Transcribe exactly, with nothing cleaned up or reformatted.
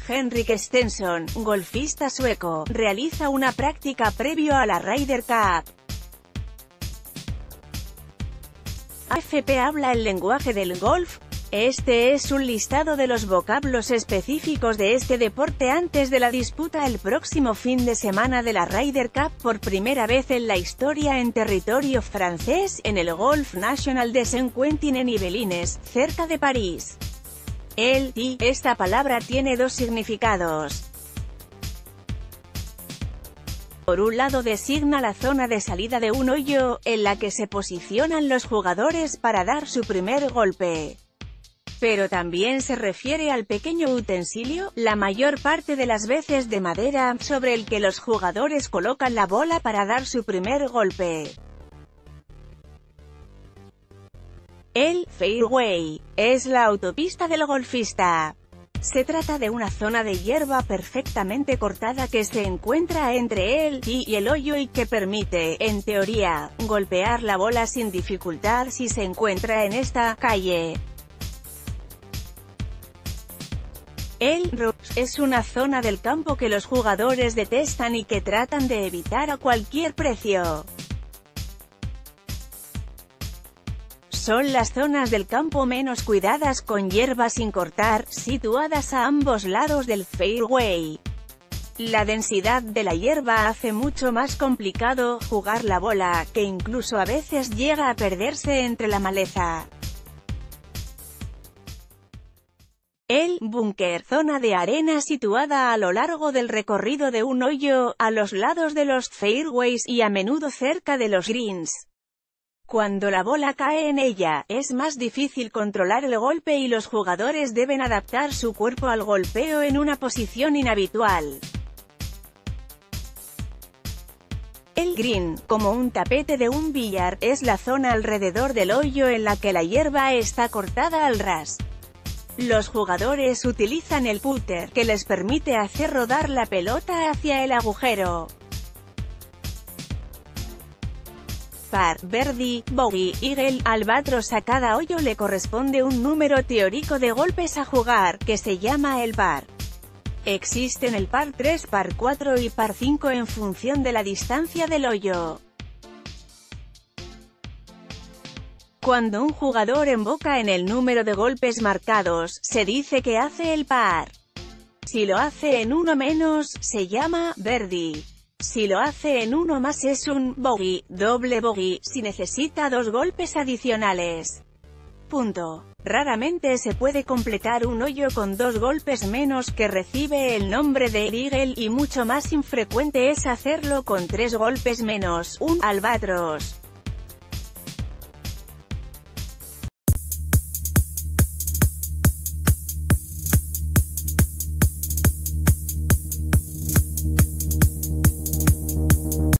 Henrik Stenson, golfista sueco, realiza una práctica previo a la Ryder Cup. A F P habla el lenguaje del golf. Este es un listado de los vocablos específicos de este deporte antes de la disputa el próximo fin de semana de la Ryder Cup por primera vez en la historia en territorio francés, en el Golf National de Saint-Quentin-en-Yvelines, cerca de París. El tee, esta palabra tiene dos significados. Por un lado designa la zona de salida de un hoyo, en la que se posicionan los jugadores para dar su primer golpe. Pero también se refiere al pequeño utensilio, la mayor parte de las veces de madera, sobre el que los jugadores colocan la bola para dar su primer golpe. El fairway es la autopista del golfista. Se trata de una zona de hierba perfectamente cortada que se encuentra entre el tee y el hoyo y que permite, en teoría, golpear la bola sin dificultad si se encuentra en esta calle. El rush es una zona del campo que los jugadores detestan y que tratan de evitar a cualquier precio. Son las zonas del campo menos cuidadas con hierba sin cortar, situadas a ambos lados del fairway. La densidad de la hierba hace mucho más complicado jugar la bola, que incluso a veces llega a perderse entre la maleza. El búnker, zona de arena situada a lo largo del recorrido de un hoyo, a los lados de los fairways y a menudo cerca de los greens. Cuando la bola cae en ella, es más difícil controlar el golpe y los jugadores deben adaptar su cuerpo al golpeo en una posición inhabitual. El green, como un tapete de un billar, es la zona alrededor del hoyo en la que la hierba está cortada al ras. Los jugadores utilizan el putter, que les permite hacer rodar la pelota hacia el agujero. Par, birdie, bogey, eagle, albatros. A cada hoyo le corresponde un número teórico de golpes a jugar, que se llama el par. Existen el par tres, par cuatro y par cinco en función de la distancia del hoyo. Cuando un jugador emboca en el número de golpes marcados, se dice que hace el par. Si lo hace en uno menos, se llama birdie. Si lo hace en uno más es un bogey, doble bogey, si necesita dos golpes adicionales. Punto. Raramente se puede completar un hoyo con dos golpes menos, que recibe el nombre de eagle, y mucho más infrecuente es hacerlo con tres golpes menos, un albatros.